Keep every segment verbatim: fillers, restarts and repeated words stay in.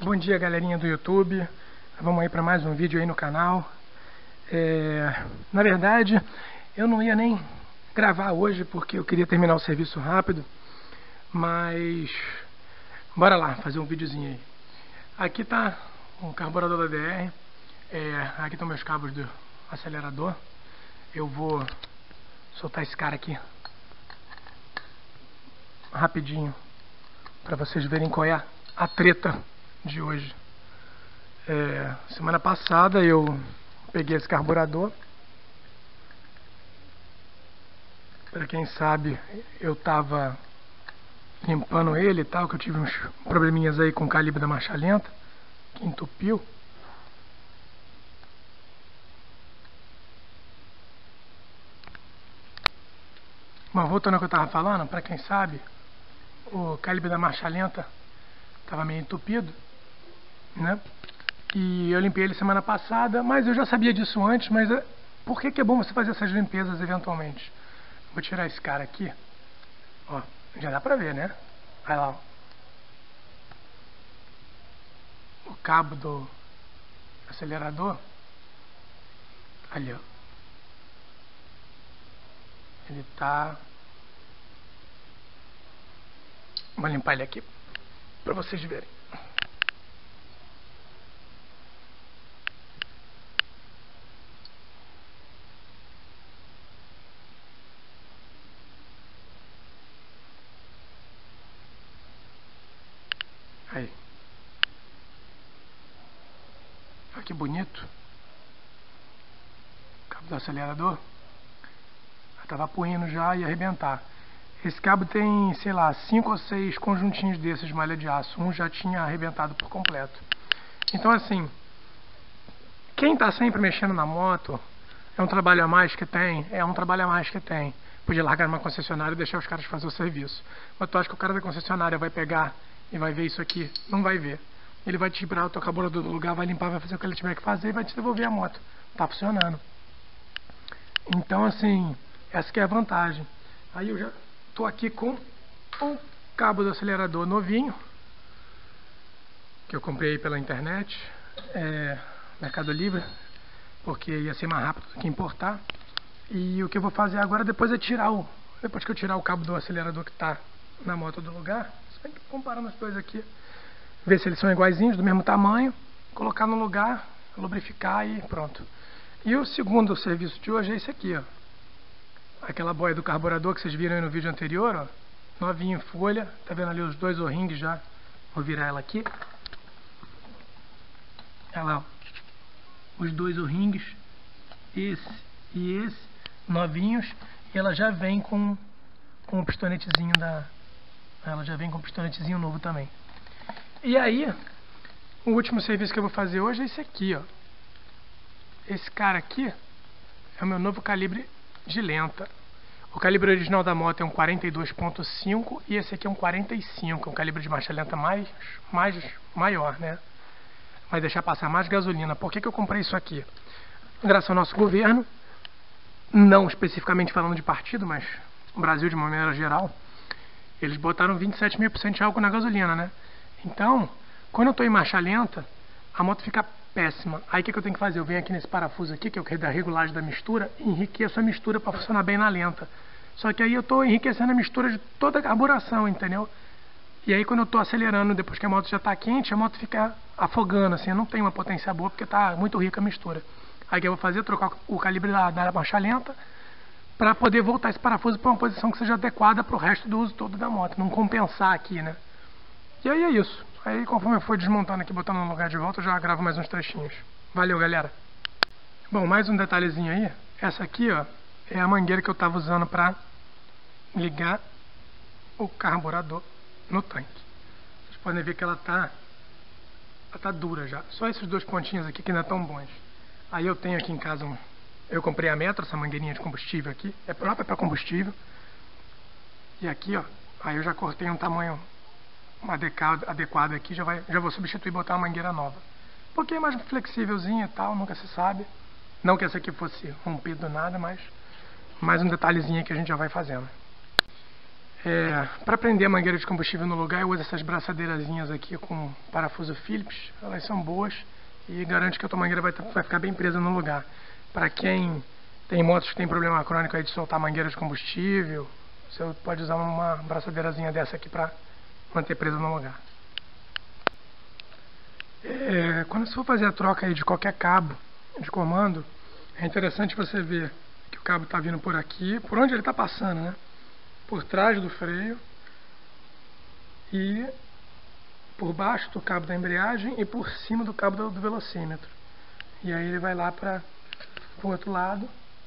Bom dia, galerinha do YouTube. Vamos aí para mais um vídeo aí no canal. É... Na verdade, eu não ia nem gravar hoje porque eu queria terminar o serviço rápido, mas bora lá fazer um videozinho aí. Aqui tá o carburador da D R. É... Aqui estão meus cabos do acelerador. Eu vou soltar esse cara aqui rapidinho para vocês verem qual é a treta de hoje. É, semana passada eu peguei esse carburador. Para quem sabe, eu tava limpando ele e tal, que eu tive uns probleminhas aí com o calibre da marcha lenta, que entupiu. Mas voltando ao que eu tava falando, para quem sabe, o calibre da marcha lenta tava meio entupido, né? E eu limpei ele semana passada, mas eu já sabia disso antes, mas é... por que que é bom você fazer essas limpezas eventualmente? Vou tirar esse cara aqui, ó, já dá pra ver, né? Olha lá, ó. O cabo do acelerador, ali, ó, ele tá... Vou limpar ele aqui pra vocês verem. Aí. Olha que bonito. O cabo do acelerador. Tava puindo já e arrebentar. Esse cabo tem, sei lá, cinco ou seis conjuntinhos desses de malha de aço. Um já tinha arrebentado por completo. Então assim, quem tá sempre mexendo na moto, é um trabalho a mais que tem, é um trabalho a mais que tem. Podia largar numa concessionária e deixar os caras fazer o serviço. Mas tu acha que o cara da concessionária vai pegar e vai ver isso aqui? Não vai ver. Ele vai tirar o teu carburador do lugar, vai limpar, vai fazer o que ele tiver que fazer e vai te devolver a moto. Tá funcionando. Então assim, essa que é a vantagem. Aí eu já tô aqui com o cabo do acelerador novinho, que eu comprei pela internet, é, Mercado Livre, porque ia ser mais rápido do que importar. E o que eu vou fazer agora depois é tirar o, depois que eu tirar o cabo do acelerador que está na moto do lugar, você tem que comparar os dois aqui, ver se eles são iguaizinhos, do mesmo tamanho, colocar no lugar, lubrificar e pronto. E o segundo serviço de hoje é esse aqui, ó. Aquela boia do carburador que vocês viram aí no vídeo anterior, ó, novinha em folha, tá vendo ali os dois O-rings já? Vou virar ela aqui. Olha lá, ó, os dois O-rings, esse e esse, novinhos, e ela já vem com, com o pistonetezinho da... Ela já vem com o pistonetezinho novo também. E aí, o último serviço que eu vou fazer hoje é esse aqui, ó. Esse cara aqui é o meu novo calibre de lenta. O calibre original da moto é um quarenta e dois ponto cinco e esse aqui é um quarenta e cinco, um calibre de marcha lenta mais, mais maior, né? Vai deixar passar mais gasolina. Por que que eu comprei isso aqui? Graças ao nosso governo, não especificamente falando de partido, mas o Brasil de uma maneira geral, eles botaram vinte e sete mil por cento de álcool na gasolina, né? Então, quando eu estou em marcha lenta, a moto fica péssima. Aí o que, que eu tenho que fazer? Eu venho aqui nesse parafuso aqui, que é o da regulagem da mistura, e enriqueço a mistura para funcionar bem na lenta. Só que aí eu estou enriquecendo a mistura de toda a carburação, entendeu? E aí quando eu estou acelerando, depois que a moto já está quente, a moto fica afogando, assim, eu não tenho uma potência boa porque está muito rica a mistura. Aí o que eu vou fazer é trocar o calibre da, da marcha lenta para poder voltar esse parafuso para uma posição que seja adequada para o resto do uso todo da moto, não compensar aqui, né? E aí é isso. Aí conforme eu for desmontando aqui, botando no lugar de volta, eu já gravo mais uns trechinhos. Valeu, galera! Bom, mais um detalhezinho aí. Essa aqui, ó, é a mangueira que eu tava usando para ligar o carburador no tanque. Vocês podem ver que ela tá, ela tá dura já. Só esses dois pontinhos aqui que ainda estão bons. Aí eu tenho aqui em casa um... Eu comprei a Metro, essa mangueirinha de combustível aqui. É própria para combustível. E aqui, ó, aí eu já cortei um tamanho adequado aqui, já, vai, já vou substituir e botar uma mangueira nova. Um pouquinho mais flexívelzinha e tal, nunca se sabe. Não que essa aqui fosse rompida do nada, mas mais um detalhezinho que a gente já vai fazendo. É, para prender a mangueira de combustível no lugar, eu uso essas braçadeirazinhas aqui com parafuso Phillips. Elas são boas e garante que a tua mangueira vai, vai ficar bem presa no lugar. Para quem tem motos que tem problema crônico aí de soltar mangueira de combustível, você pode usar uma braçadeirazinha dessa aqui para manter presa no lugar. É, quando você for fazer a troca aí de qualquer cabo de comando, é interessante você ver que o cabo está vindo por aqui, por onde ele está passando, né? Por trás do freio e por baixo do cabo da embreagem e por cima do cabo do, do velocímetro. E aí ele vai lá para o outro lado.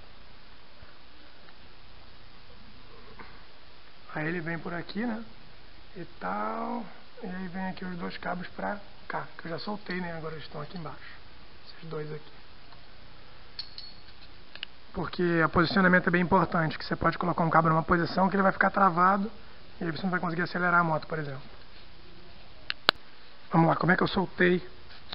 Aí ele vem por aqui, né? E tal. E aí vem aqui os dois cabos para cá, que eu já soltei, né? Agora eles estão aqui embaixo. Esses dois aqui. Porque o posicionamento é bem importante, que você pode colocar um cabo numa posição que ele vai ficar travado e aí você não vai conseguir acelerar a moto, por exemplo. Vamos lá, como é que eu soltei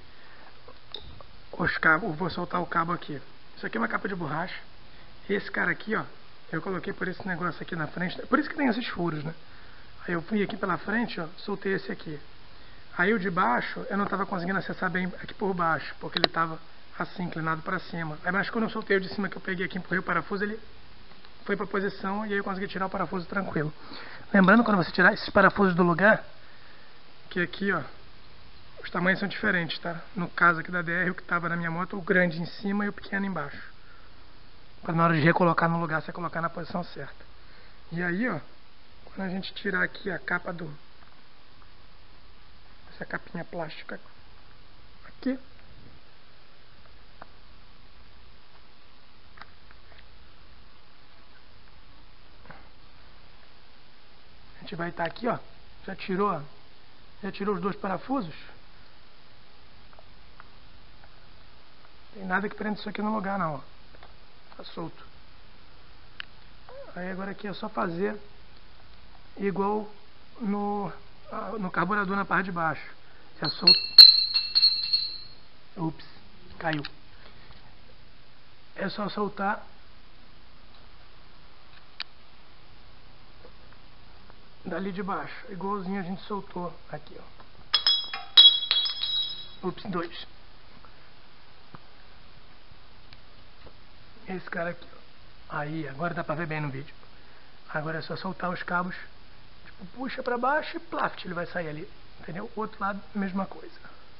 os cabos? Eu vou soltar o cabo aqui. Isso aqui é uma capa de borracha. Esse cara aqui, ó, eu coloquei por esse negócio aqui na frente, por isso que tem esses furos, né? Aí eu fui aqui pela frente, ó, soltei esse aqui. Aí o de baixo, eu não estava conseguindo acessar bem aqui por baixo, porque ele estava assim, inclinado para cima. Aí, mas quando eu soltei o de cima, que eu peguei aqui, empurrei o parafuso, ele foi para a posição e aí eu consegui tirar o parafuso tranquilo. Lembrando, quando você tirar esses parafusos do lugar, que aqui, ó, os tamanhos são diferentes, tá? No caso aqui da D R, o que estava na minha moto, o grande em cima e o pequeno embaixo. Para na hora de recolocar no lugar, você colocar na posição certa. E aí, ó, quando a gente tirar aqui a capa do... essa capinha plástica aqui, a gente vai estar aqui, ó, já tirou, já tirou os dois parafusos. Tem nada que prenda isso aqui no lugar não, ó. Tá solto. Aí agora aqui é só fazer igual no, no carburador na parte de baixo. Já solto. Ups, caiu. É só soltar dali de baixo, igualzinho a gente soltou aqui, ó. Ups, dois. Esse cara aqui, ó. Aí, agora dá pra ver bem no vídeo. Agora é só soltar os cabos, tipo, puxa pra baixo e plaft, ele vai sair ali, entendeu? O outro lado, mesma coisa.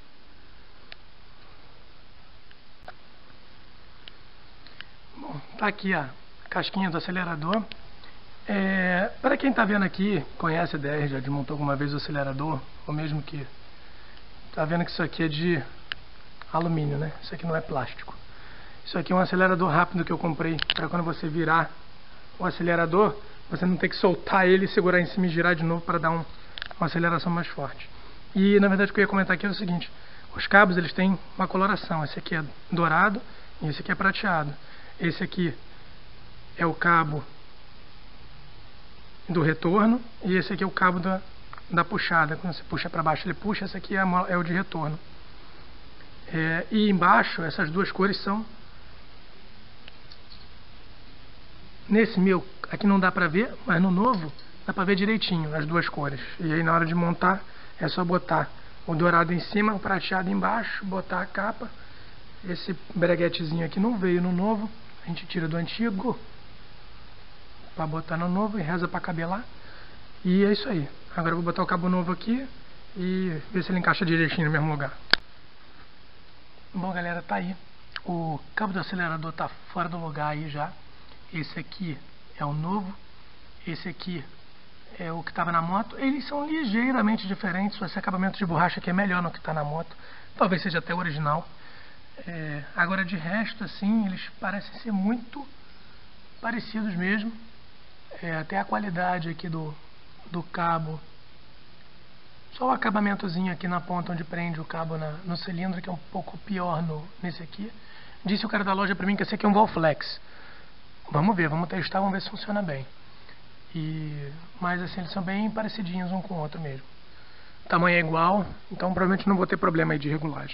Bom, tá aqui a casquinha do acelerador. É, para quem está vendo aqui, conhece a D R, já desmontou alguma vez o acelerador, ou mesmo que está vendo que isso aqui é de alumínio, né? Isso aqui não é plástico. Isso aqui é um acelerador rápido que eu comprei para quando você virar o acelerador, você não ter que soltar ele, segurar em cima e girar de novo para dar um, uma aceleração mais forte. E na verdade o que eu ia comentar aqui é o seguinte: os cabos eles têm uma coloração. Esse aqui é dourado e esse aqui é prateado. Esse aqui é o cabo do retorno e esse aqui é o cabo da, da puxada. Quando você puxa para baixo ele puxa, esse aqui é, é o de retorno. É, e embaixo essas duas cores são... Nesse meu aqui não dá pra ver, mas no novo dá pra ver direitinho as duas cores. E aí na hora de montar é só botar o dourado em cima, o prateado embaixo, botar a capa. Esse breguetezinho aqui não veio no novo, a gente tira do antigo para botar no novo e reza para caber lá. E é isso aí. Agora eu vou botar o cabo novo aqui e ver se ele encaixa direitinho no mesmo lugar. Bom, galera, tá aí. O cabo do acelerador tá fora do lugar aí já. Esse aqui é o novo. Esse aqui é o que estava na moto. Eles são ligeiramente diferentes. Esse acabamento de borracha aqui é melhor no que está na moto. Talvez seja até original. É, agora de resto, assim, eles parecem ser muito parecidos mesmo. É, até a qualidade aqui do, do cabo. Só o acabamentozinho aqui na ponta onde prende o cabo na, no cilindro, que é um pouco pior no, nesse aqui. Disse o cara da loja pra mim que esse aqui é um Volflex. Vamos ver, vamos testar, vamos ver se funciona bem. E, mas assim, eles são bem parecidinhos um com o outro mesmo. O tamanho é igual, então provavelmente não vou ter problema aí de regulagem.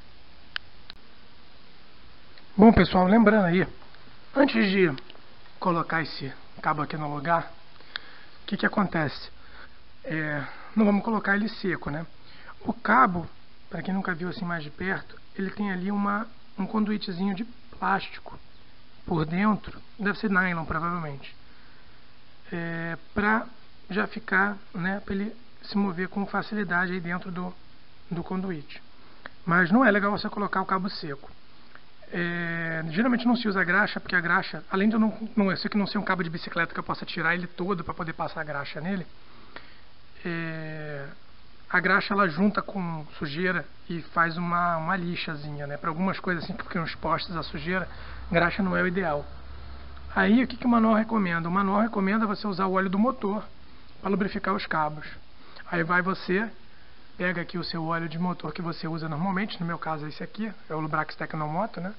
Bom, pessoal, lembrando aí, antes de colocar esse cabo aqui no lugar, o que que acontece? É, não vamos colocar ele seco, né? O cabo, para quem nunca viu assim mais de perto, ele tem ali uma, um conduítezinho de plástico por dentro, deve ser nylon provavelmente, é, para já ficar, né, para ele se mover com facilidade aí dentro do, do conduíte. Mas não é legal você colocar o cabo seco. É, geralmente não se usa graxa, porque a graxa, além de eu não, não, eu sei que não ser um cabo de bicicleta que eu possa tirar ele todo para poder passar a graxa nele, é, a graxa ela junta com sujeira e faz uma, uma lixazinha, né? Para algumas coisas assim que ficam expostas à sujeira, graxa não é o ideal. Aí o que, que o manual recomenda? O manual recomenda você usar o óleo do motor para lubrificar os cabos. Aí vai você, pega aqui o seu óleo de motor que você usa normalmente, no meu caso é esse aqui, é o Lubrax Tecnomoto, né?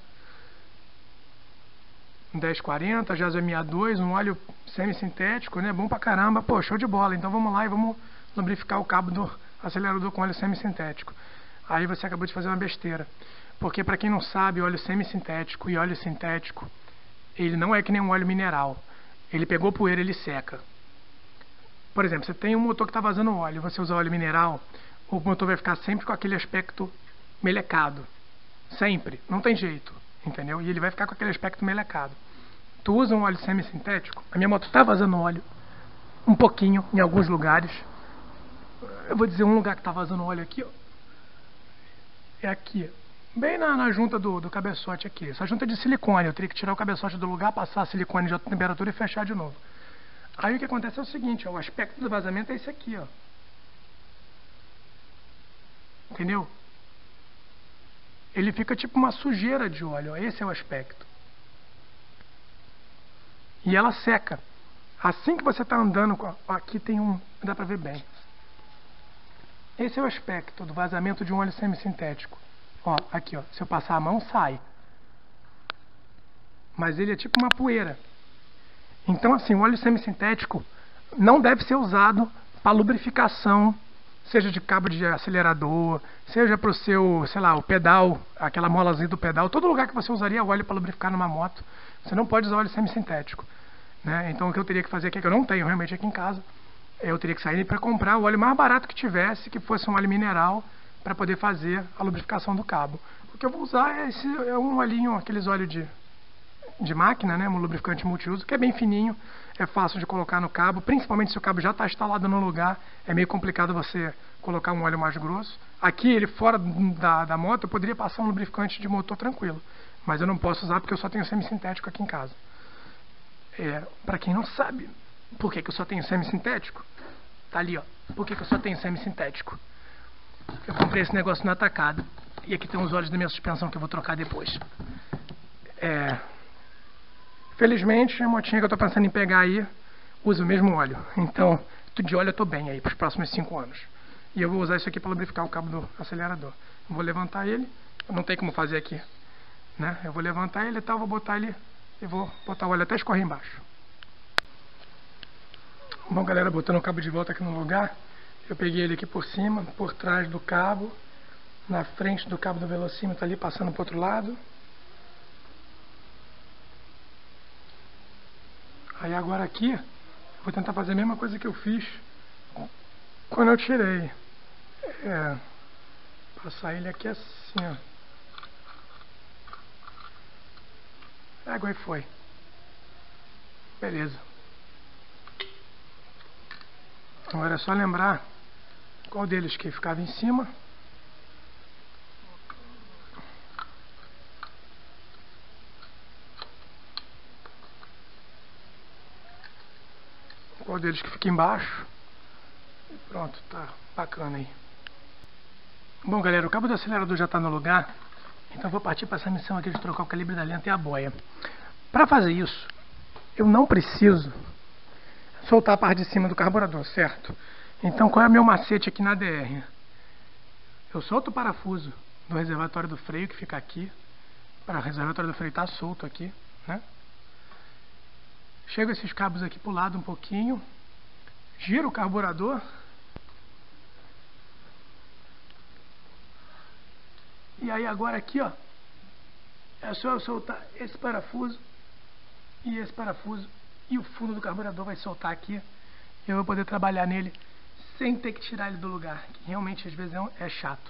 dez quarenta, Jazo M A dois, um óleo semi-sintético, né? Bom pra caramba, pô, show de bola. Então vamos lá e vamos lubrificar o cabo do acelerador com óleo semi-sintético. Aí você acabou de fazer uma besteira. Porque para quem não sabe, óleo semi-sintético e óleo sintético, ele não é que nem um óleo mineral. Ele pegou poeira, ele seca. Por exemplo, você tem um motor que está vazando óleo, você usa óleo mineral, o motor vai ficar sempre com aquele aspecto melecado. Sempre, não tem jeito, entendeu? E ele vai ficar com aquele aspecto melecado. Tu usa um óleo semi-sintético, a minha moto está vazando óleo, um pouquinho, em alguns lugares. Eu vou dizer um lugar que está vazando óleo aqui, ó. É aqui, bem na, na junta do, do cabeçote aqui. Essa junta é de silicone, eu teria que tirar o cabeçote do lugar, passar silicone de alta temperatura e fechar de novo. Aí o que acontece é o seguinte, ó, o aspecto do vazamento é esse aqui, ó. Entendeu? Ele fica tipo uma sujeira de óleo, ó. Esse é o aspecto. E ela seca. Assim que você está andando, ó, aqui tem um, dá pra ver bem. Esse é o aspecto do vazamento de um óleo semi-sintético. Ó, aqui, ó, se eu passar a mão, sai. Mas ele é tipo uma poeira. Então, assim, o óleo semi-sintético não deve ser usado para lubrificação, seja de cabo de acelerador, seja para o seu, sei lá, o pedal, aquela molazinha do pedal. Todo lugar que você usaria óleo para lubrificar numa moto, você não pode usar óleo semi-sintético, né? Então, o que eu teria que fazer aqui, que eu não tenho realmente aqui em casa, eu teria que sair para comprar o óleo mais barato que tivesse, que fosse um óleo mineral, para poder fazer a lubrificação do cabo. O que eu vou usar é, esse, é um olhinho, aqueles óleos de, de máquina, né, um lubrificante multiuso, que é bem fininho, é fácil de colocar no cabo, principalmente se o cabo já está instalado no lugar, é meio complicado você colocar um óleo mais grosso. Aqui, ele fora da, da moto, eu poderia passar um lubrificante de motor tranquilo, mas eu não posso usar porque eu só tenho semi-sintético aqui em casa. É, para quem não sabe, por que, que eu só tenho semi-sintético? Tá ali, ó. Por que, que eu só tenho semi-sintético? Eu comprei esse negócio no atacado. E aqui tem os óleos da minha suspensão que eu vou trocar depois. É... Felizmente, a motinha que eu tô pensando em pegar aí usa o mesmo óleo. Então, de óleo eu tô bem aí pros próximos cinco anos. E eu vou usar isso aqui para lubrificar o cabo do acelerador. Vou levantar ele. Não tem como fazer aqui, né? Eu vou levantar ele e tal, vou botar ele e vou botar o óleo até escorrer embaixo. Bom, galera, botando o cabo de volta aqui no lugar, eu peguei ele aqui por cima, por trás do cabo, na frente do cabo do velocímetro ali, passando para o outro lado. Aí agora aqui, vou tentar fazer a mesma coisa que eu fiz quando eu tirei. É, passar ele aqui assim, ó. Água e foi. Beleza. Agora é só lembrar qual deles que ficava em cima. Qual deles que fica embaixo. E pronto, tá bacana aí. Bom, galera, o cabo do acelerador já está no lugar. Então vou partir para essa missão aqui de trocar o calibre da lenta e a boia. Para fazer isso, eu não preciso soltar a parte de cima do carburador, certo? Então qual é o meu macete aqui na D R? Eu solto o parafuso do reservatório do freio que fica aqui. Para o reservatório do freio está solto aqui, né? Chego esses cabos aqui para o lado um pouquinho. Giro o carburador. E aí agora aqui, ó, é só eu soltar esse parafuso e esse parafuso e o fundo do carburador vai soltar aqui e eu vou poder trabalhar nele sem ter que tirar ele do lugar, que realmente às vezes é, um, é chato.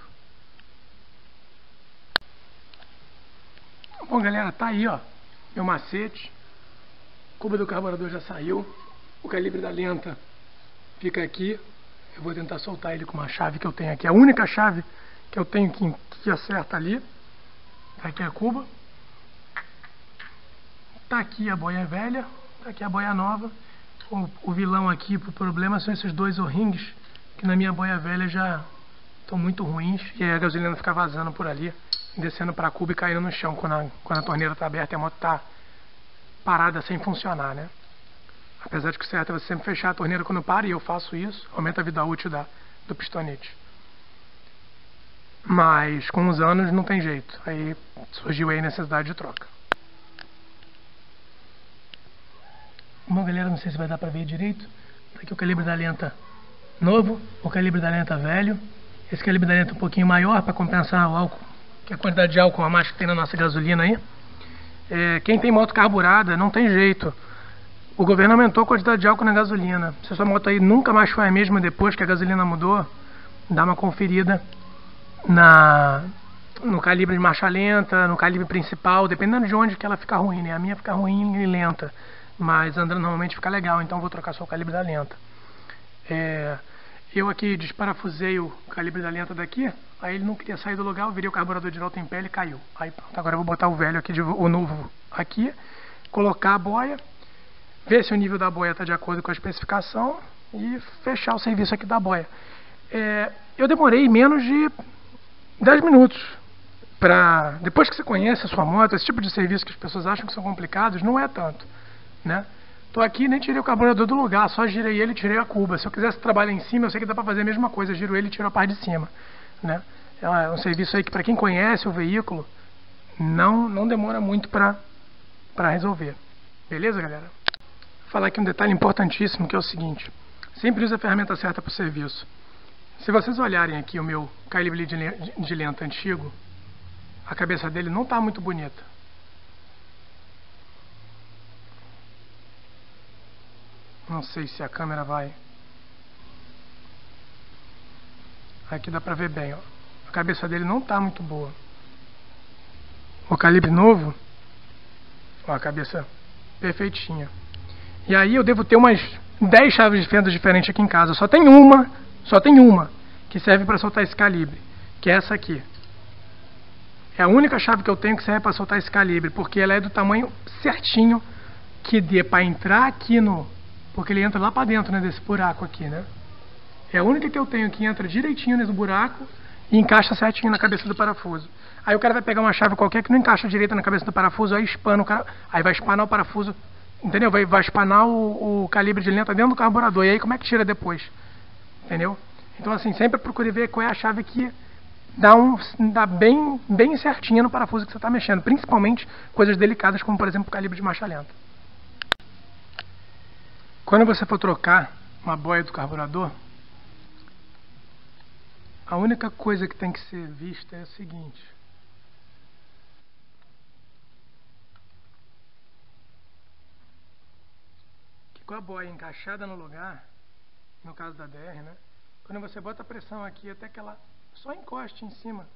Bom, galera, tá aí, ó, meu macete. A cuba do carburador já saiu. O calibre da lenta fica aqui. Eu vou tentar soltar ele com uma chave que eu tenho aqui. A única chave que eu tenho que, que acerta ali. Tá aqui a cuba. Tá aqui a boia velha. Tá aqui a boia nova. O, o vilão aqui pro problema são esses dois O-rings, que na minha boia velha já estão muito ruins. E aí a gasolina fica vazando por ali, descendo para a cuba e caindo no chão quando a, quando a torneira está aberta e a moto está parada sem funcionar, né? Apesar de que o certo é você sempre fechar a torneira quando para, e eu faço isso, aumenta a vida útil da, do pistonete. Mas com os anos não tem jeito, aí surgiu aí a necessidade de troca. Bom, galera, não sei se vai dar para ver direito. Tá aqui o calibre da lenta novo, o calibre da lenta velho. Esse calibre da lenta um pouquinho maior para compensar o álcool, que é a quantidade de álcool a mais que tem na nossa gasolina aí. É, quem tem moto carburada não tem jeito. O governo aumentou a quantidade de álcool na gasolina. Se a sua moto aí nunca mais foi a mesma depois que a gasolina mudou, dá uma conferida na, no calibre de marcha lenta, no calibre principal, dependendo de onde que ela fica ruim, né? A minha fica ruim e lenta, mas andando normalmente fica legal, então vou trocar só o calibre da lenta. É, eu aqui desparafusei o calibre da lenta daqui, aí ele não queria sair do lugar, eu virei o carburador de volta em pé e ele caiu. Aí pronto, agora eu vou botar o velho aqui, de, o novo aqui, colocar a boia, ver se o nível da boia está de acordo com a especificação e fechar o serviço aqui da boia. É, eu demorei menos de dez minutos para... Depois que você conhece a sua moto, esse tipo de serviço que as pessoas acham que são complicados, não é tanto, né? Tô aqui, nem tirei o carburador do lugar, só girei ele e tirei a cuba. Se eu quisesse trabalhar em cima, eu sei que dá para fazer a mesma coisa, eu giro ele e tiro a parte de cima, né? É um serviço aí que, para quem conhece o veículo, não, não demora muito para para resolver. Beleza, galera? Vou falar aqui um detalhe importantíssimo, que é o seguinte: sempre use a ferramenta certa para o serviço. Se vocês olharem aqui o meu calibre de lenta antigo, a cabeça dele não está muito bonita. Não sei se a câmera vai... Aqui dá pra ver bem, ó. A cabeça dele não tá muito boa. O calibre novo, ó, a cabeça perfeitinha. E aí eu devo ter umas dez chaves de fenda diferentes aqui em casa. Só tem uma, só tem uma que serve para soltar esse calibre, que é essa aqui. É a única chave que eu tenho que serve para soltar esse calibre, porque ela é do tamanho certinho que dê para entrar aqui no... Porque ele entra lá para dentro, né, desse buraco aqui, né? É a única que eu tenho que entra direitinho nesse buraco e encaixa certinho na cabeça do parafuso. Aí o cara vai pegar uma chave qualquer que não encaixa direito na cabeça do parafuso, aí espana o cara, aí vai espanar o parafuso, entendeu? Vai, vai espanar o, o calibre de lenta dentro do carburador. E aí como é que tira depois? Entendeu? Então assim, sempre procure ver qual é a chave que dá, um, dá bem, bem certinha no parafuso que você está mexendo. Principalmente coisas delicadas, como por exemplo o calibre de marcha lenta. Quando você for trocar uma boia do carburador, a única coisa que tem que ser vista é o seguinte: que com a boia encaixada no lugar, no caso da D R, né? Quando você bota a pressão aqui até que ela só encoste em cima,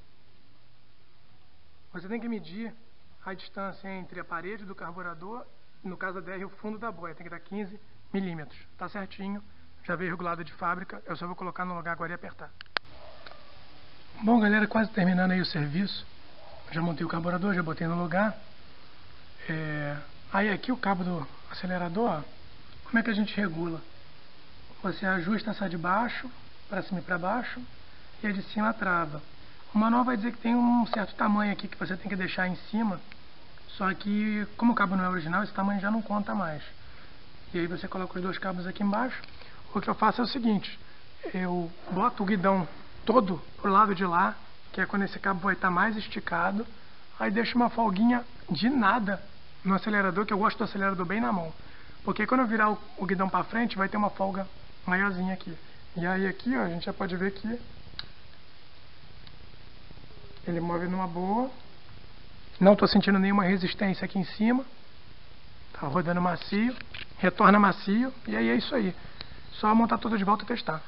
você tem que medir a distância entre a parede do carburador, no caso da D R, o fundo da boia, tem que dar quinze milímetros. Tá certinho, já veio regulado de fábrica, eu só vou colocar no lugar agora e apertar. Bom, galera, quase terminando aí o serviço. Já montei o carburador, já botei no lugar. É... Aí aqui o cabo do acelerador, ó, como é que a gente regula? Você ajusta essa de baixo, para cima e para baixo, e a de cima trava. O manual vai dizer que tem um certo tamanho aqui que você tem que deixar em cima, só que como o cabo não é original, esse tamanho já não conta mais. E aí você coloca os dois cabos aqui embaixo. O que eu faço é o seguinte: eu boto o guidão todo pro lado de lá, que é quando esse cabo vai estar mais esticado. Aí deixo uma folguinha de nada no acelerador, que eu gosto do acelerador bem na mão, porque quando eu virar o, o guidão para frente vai ter uma folga maiorzinha aqui. E aí aqui, ó, a gente já pode ver que ele move numa boa. Não estou sentindo nenhuma resistência aqui em cima. Tá rodando macio, retorna macio, e aí é isso aí. só montar tudo de volta e testar.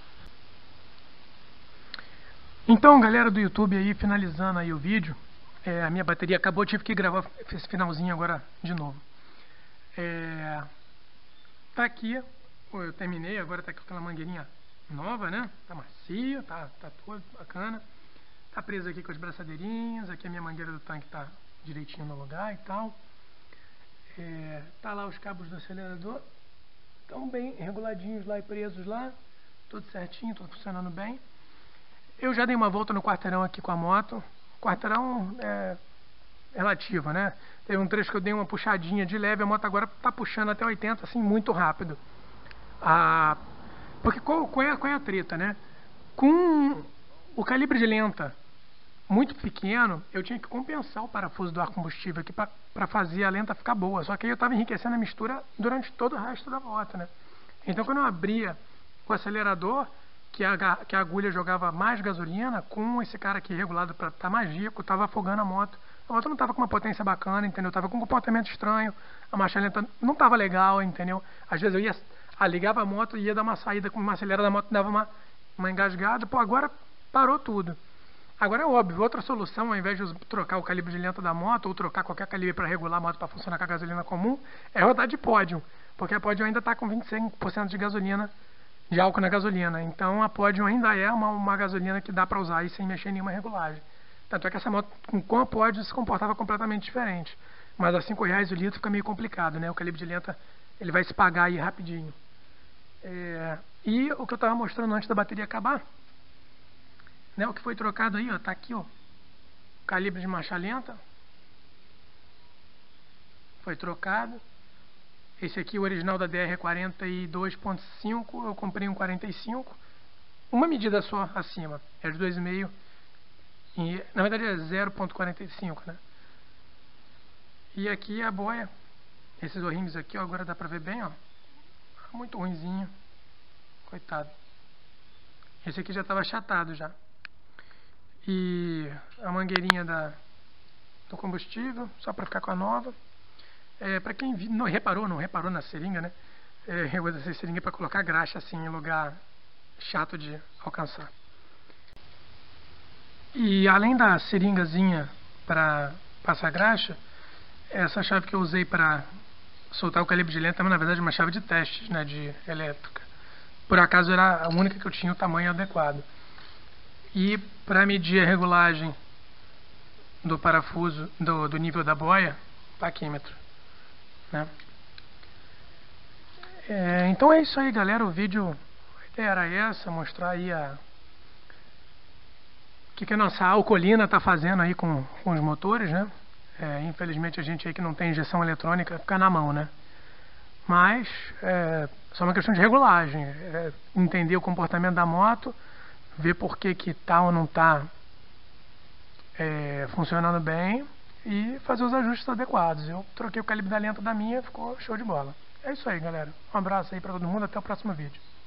Então, galera do YouTube aí, finalizando aí o vídeo, é, a minha bateria acabou, tive que gravar esse finalzinho agora de novo. É, tá aqui, eu terminei, agora tá com aquela mangueirinha nova, né? Tá macia, tá, tá toda bacana. Tá preso aqui com as braçadeirinhas, aqui a minha mangueira do tanque tá direitinho no lugar e tal. É, tá lá os cabos do acelerador, estão bem reguladinhos lá e presos lá, tudo certinho, tudo funcionando bem. Eu já dei uma volta no quarteirão aqui com a moto. Quarteirão é relativo, né? Teve um trecho que eu dei uma puxadinha de leve, a moto agora tá puxando até oitenta, assim, muito rápido. Ah, porque qual, qual, é, qual é a treta, né? Com o calibre de lenta muito pequeno, eu tinha que compensar o parafuso do ar combustível aqui para fazer a lenta ficar boa. Só que aí eu estava enriquecendo a mistura durante todo o resto da moto, né? Então quando eu abria o acelerador, que a, que a agulha jogava mais gasolina, com esse cara aqui regulado para estar mais rico, estava afogando a moto. A moto não estava com uma potência bacana, entendeu? Estava com um comportamento estranho, a marcha lenta não estava legal, entendeu? Às vezes eu ia, ah, ligava a moto e ia dar uma saída com uma acelerada, a moto dava uma, uma engasgada. Pô, agora parou tudo. Agora é óbvio, outra solução, ao invés de trocar o calibre de lenta da moto, ou trocar qualquer calibre para regular a moto para funcionar com a gasolina comum, é rodar de pódio, porque a pódio ainda está com vinte e cinco por cento de gasolina, de álcool na gasolina. Então a pódio ainda é uma, uma gasolina que dá para usar aí sem mexer em nenhuma regulagem. Tanto é que essa moto com a pódio se comportava completamente diferente. Mas a cinco reais o litro fica meio complicado, né? O calibre de lenta ele vai se pagar aí rapidinho. É, e o que eu estava mostrando antes da bateria acabar, né, o que foi trocado aí, ó, tá aqui, ó, calibre de marcha lenta foi trocado. Esse aqui, o original da D R é quarenta e dois ponto cinco, eu comprei um quarenta e cinco, uma medida só acima, é de dois vírgula cinco, e na verdade é zero ponto quarenta e cinco, né? E aqui a boia, esses O-rings aqui, ó, agora dá pra ver bem, ó, muito ruinzinho, coitado. Esse aqui já estava achatado já. E a mangueirinha da, do combustível, só para ficar com a nova. É, para quem vi, não reparou, não reparou na seringa, né? É, eu uso essa seringa para colocar graxa assim em lugar chato de alcançar. E além da seringazinha para passar graxa, essa chave que eu usei para soltar o calibre de lenta, mas na verdade é uma chave de testes, né, de elétrica. Por acaso era a única que eu tinha o tamanho adequado. E para medir a regulagem do parafuso, do, do nível da boia, taquímetro, né? É, então é isso aí, galera. O vídeo, a ideia era essa, mostrar aí a o que, que a nossa alcolina está fazendo aí com, com os motores, né? É, infelizmente a gente aí que não tem injeção eletrônica fica na mão, né? Mas é só uma questão de regulagem, é entender o comportamento da moto, ver por que que tá ou não tá é, funcionando bem e fazer os ajustes adequados. Eu troquei o calibre da lenta da minha, ficou show de bola. É isso aí, galera. Um abraço aí pra todo mundo, até o próximo vídeo.